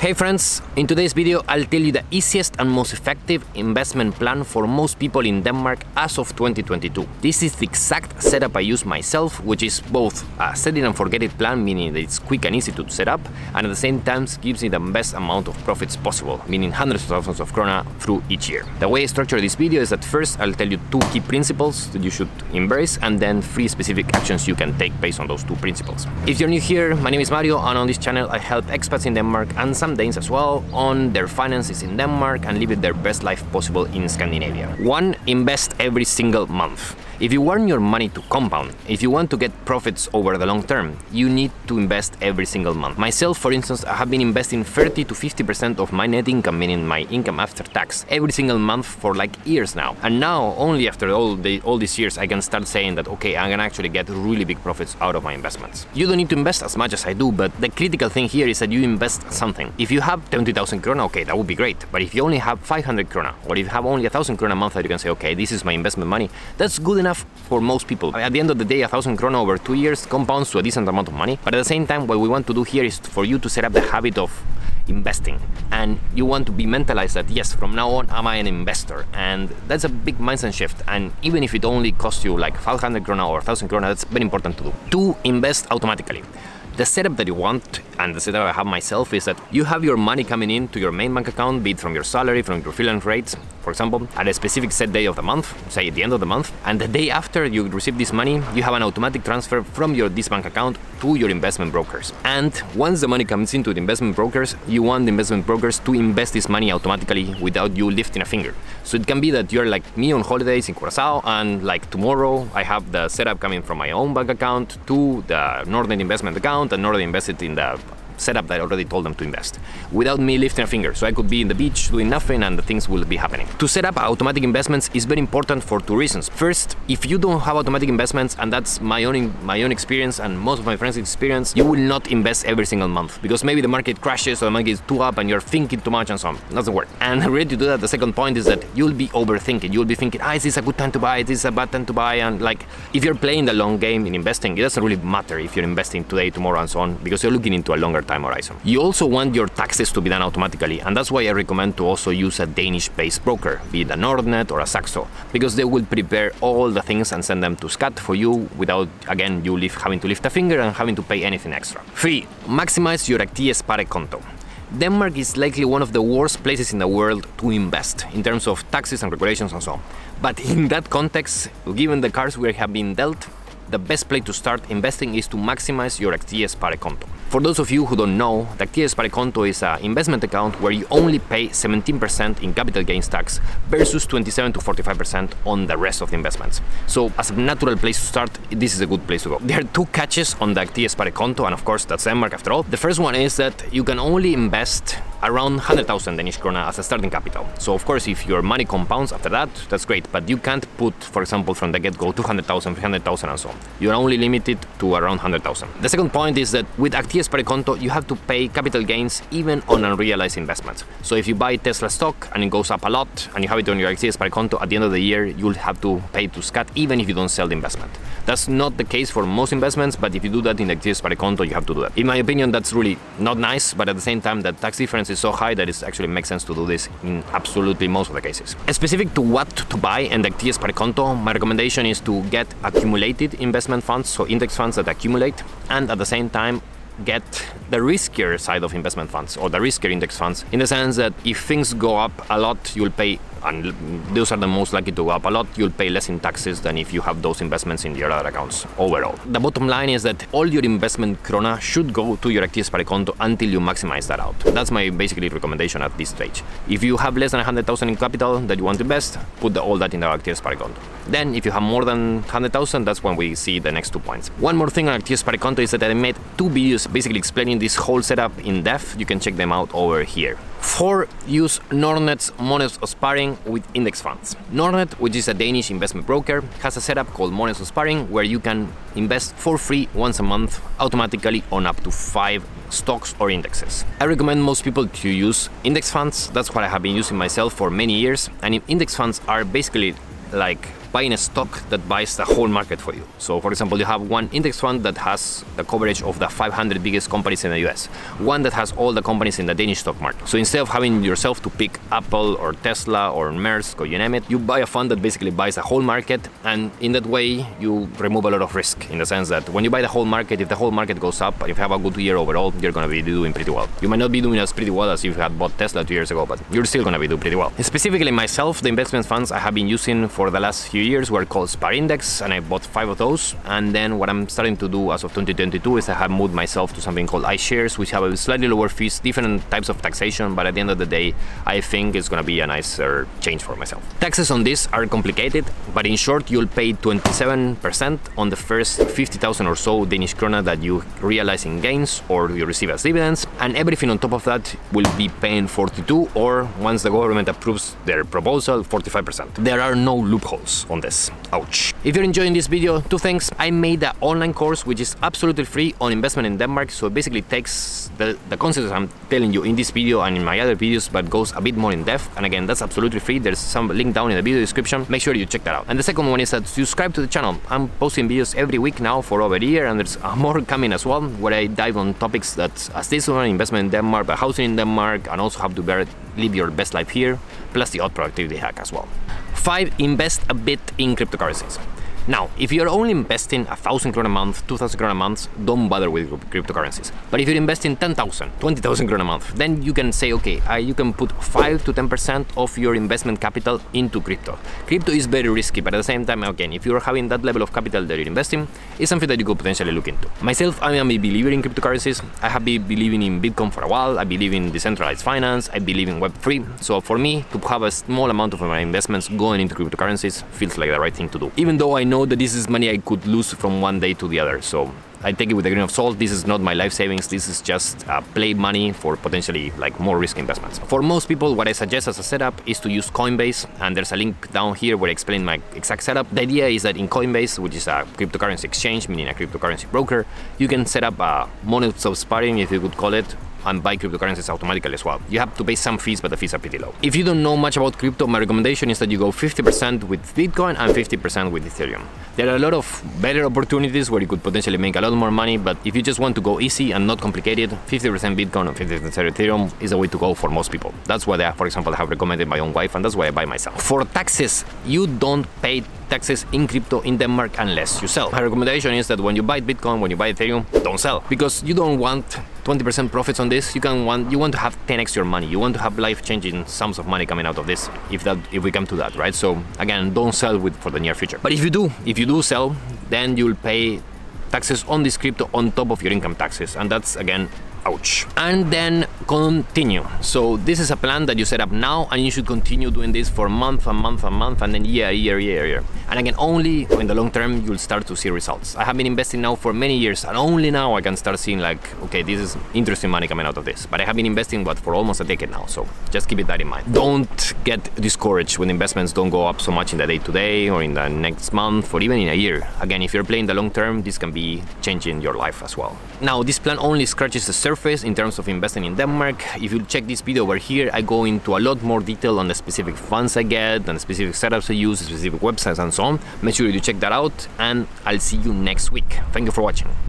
Hey friends, in today's video I'll tell you the easiest and most effective investment plan for most people in Denmark as of 2022. This is the exact setup I use myself, which is both a set it and forget it plan, meaning that it's quick and easy to set up, and at the same time gives me the best amount of profits possible, meaning hundreds of thousands of krona through each year. The way I structure this video is that first I'll tell you 2 key principles that you should embrace, and then 3 specific actions you can take based on those 2 principles. If you're new here, my name is Mario, and on this channel I help expats in Denmark and some Danes as well on their finances in Denmark and live their best life possible in Scandinavia. 1. Invest every single month. If you want your money to compound, if you want to get profits over the long term, you need to invest every single month. Myself, for instance, I have been investing 30 to 50% of my net income, meaning my income after tax, every single month for like years now. And now, only after all these years, I can start saying that, okay, I can actually get really big profits out of my investments. You don't need to invest as much as I do, but the critical thing here is that you invest something. If you have 20,000 krona, okay, that would be great. But if you only have 500 krona, or if you have only 1,000 krona a month that you can say, okay, this is my investment money, that's good enough for most people. At the end of the day, 1,000 krona over 2 years compounds to a decent amount of money. But at the same time, what we want to do here is for you to set up the habit of investing, and you want to be mentalized that yes, from now on am I an investor, and that's a big mindset shift. And even if it only costs you like 500 krona or 1,000 krona, that's very important to do. 2. Invest automatically. The setup that you want, and the setup I have myself, is that you have your money coming in to your main bank account, be it from your salary, from your freelance rates, for example, at a specific set day of the month, say at the end of the month, and the day after you receive this money, you have an automatic transfer from this bank account to your investment brokers. And once the money comes into the investment brokers, you want the investment brokers to invest this money automatically without you lifting a finger. So it can be that you're like me on holidays in Curacao, and like tomorrow I have the setup coming from my own bank account to the Nordnet investment account, and Nordnet invested in the setup that I already told them to invest, without me lifting a finger. So I could be in the beach doing nothing and the things will be happening. To set up automatic investments is very important for 2 reasons. First, if you don't have automatic investments, and that's my own experience and most of my friends' experience, you will not invest every single month, because maybe the market crashes or the market is too up and you're thinking too much and so on. It doesn't work. And really to do that, the second point is that you'll be overthinking. You'll be thinking, is this a good time to buy? Is this a bad time to buy? And like, if you're playing the long game in investing, it doesn't really matter if you're investing today, tomorrow and so on, because you're looking into a longer time horizon. You also want your taxes to be done automatically, and that's why I recommend to also use a Danish-based broker, be it a Nordnet or a Saxo, because they will prepare all the things and send them to Skat for you without, again, you having to lift a finger and having to pay anything extra. 3. Maximize your Aktiesparekonto. Denmark is likely one of the worst places in the world to invest in terms of taxes and regulations and so on. But in that context, given the cards we have been dealt, the best place to start investing is to maximize your Aktiesparekonto. For those of you who don't know, the Aktiesparekonto is an investment account where you only pay 17% in capital gains tax versus 27 to 45% on the rest of the investments. So as a natural place to start, this is a good place to go. There are 2 catches on the Aktiesparekonto, and of course that's Denmark after all. The first one is that you can only invest around 100,000 Danish krona as a starting capital. So of course if your money compounds after that, that's great, but you can't put, for example, from the get-go 200,000, 300,000 and so on. You're only limited to around 100,000. The second point is that with Aktiesparekonto you have to pay capital gains even on unrealized investments. So if you buy Tesla stock and it goes up a lot and you have it on your Aktiesparekonto, at the end of the year you'll have to pay to Skat even if you don't sell the investment. That's not the case for most investments, but if you do that in the Aktiesparekonto, you have to do that. In my opinion, that's really not nice, but at the same time the tax difference is so high that it actually makes sense to do this in absolutely most of the cases. Specific to what to buy in the Aktiesparekonto, my recommendation is to get accumulated investment funds, so index funds that accumulate, and at the same time get the riskier side of investment funds, or the riskier index funds, in the sense that if things go up a lot, you'll pay, and those are the most likely to go up a lot, you'll pay less in taxes than if you have those investments in your other accounts overall. The bottom line is that all your investment krona should go to your Aktiesparekonto until you maximize that out. That's my basically recommendation at this stage. If you have less than 100,000 in capital that you want to invest, put all that in the Aktiesparekonto. Then if you have more than 100,000, that's when we see the next 2 points. One more thing on Aktiesparekonto is that I made 2 videos basically explaining this whole setup in depth. You can check them out over here. 4. Use Nordnet's Månedsopsparing with index funds. Nordnet, which is a Danish investment broker, has a setup called Månedsopsparing where you can invest for free once a month automatically on up to 5 stocks or indexes. I recommend most people to use index funds. That's what I have been using myself for many years, and index funds are basically like buying a stock that buys the whole market for you. So for example, you have one index fund that has the coverage of the 500 biggest companies in the US, one that has all the companies in the Danish stock market. So instead of having yourself to pick Apple or Tesla or Maersk or you name it, you buy a fund that basically buys the whole market, and in that way you remove a lot of risk, in the sense that when you buy the whole market, if the whole market goes up, if you have a good year overall, you're going to be doing pretty well. You might not be doing as pretty well as if you had bought Tesla 2 years ago, but you're still going to be doing pretty well. Specifically myself, the investment funds I have been using for the last few years were called SPAR Index, and I bought 5 of those. And then what I'm starting to do as of 2022 is I have moved myself to something called iShares, which have a slightly lower fees, different types of taxation, but at the end of the day, I think it's going to be a nicer change for myself. Taxes on this are complicated, but in short, you'll pay 27% on the first 50,000 or so Danish krona that you realize in gains or you receive as dividends, and everything on top of that will be paying 42%, or once the government approves their proposal, 45%. There are no loopholes on this. Ouch. If you're enjoying this video, 2 things. I made an online course which is absolutely free on investment in Denmark, so it basically takes the concepts I'm telling you in this video and in my other videos, but goes a bit more in depth. And again, that's absolutely free. There's some link down in the video description. Make sure you check that out. And the second one is that subscribe to the channel. I'm posting videos every week now for over a year, and there's more coming as well, where I dive on topics that as this one, investment in Denmark, but housing in Denmark, and also how to live your best life here, plus the odd productivity hack as well. 5. Invest a bit in cryptocurrencies. Now, if you're only investing 1,000 krona a month, 2,000 krona a month, don't bother with cryptocurrencies. But if you're investing 10,000, 20,000 krona a month, then you can say, okay, you can put 5 to 10% of your investment capital into crypto. Crypto is very risky, but at the same time, again, if you're having that level of capital that you're investing, it's something that you could potentially look into. Myself, I am a believer in cryptocurrencies. I have been believing in Bitcoin for a while. I believe in decentralized finance. I believe in Web3. So for me, to have a small amount of my investments going into cryptocurrencies feels like the right thing to do. Even though I know that this is money I could lose from one day to the other, so I take it with a grain of salt. This is not my life savings. This is just play money for potentially like more risky investments. For most people, what I suggest as a setup is to use Coinbase, and there's a link down here where I explain my exact setup. The idea is that in Coinbase, which is a cryptocurrency exchange, meaning a cryptocurrency broker, you can set up a modes of sparring, if you could call it, and buy cryptocurrencies automatically as well. You have to pay some fees, but the fees are pretty low. If you don't know much about crypto, my recommendation is that you go 50% with Bitcoin and 50% with Ethereum. There are a lot of better opportunities where you could potentially make a lot more money, but if you just want to go easy and not complicated, 50% Bitcoin and 50% Ethereum is the way to go for most people. That's why, for example, I have recommended my own wife, and that's why I buy myself. For taxes, you don't pay taxes in crypto in Denmark unless you sell. My recommendation is that when you buy Bitcoin, when you buy Ethereum, don't sell, because you don't want 20% profits on this. You want to have 10x your money. You want to have life-changing sums of money coming out of this, if we come to that, right? So again, don't sell for the near future. But if you do sell, then you'll pay taxes on this crypto on top of your income taxes, and that's again, ouch. And then continue. So this is a plan that you set up now, and you should continue doing this for month and month and month, and then year. And again, only in the long term you'll start to see results. I have been investing now for many years, and only now I can start seeing like, okay, this is interesting money coming out of this. But I have been investing for almost a decade now, so just keep that in mind. Don't get discouraged when investments don't go up so much in the day-to-day or in the next month or even in a year. Again, if you're playing the long term, this can be changing your life as well. Now, this plan only scratches the surface in terms of investing in Denmark. If you check this video over here, I go into a lot more detail on the specific funds I get and the specific setups I use, specific websites and so on. Make sure you check that out, and I'll see you next week. Thank you for watching.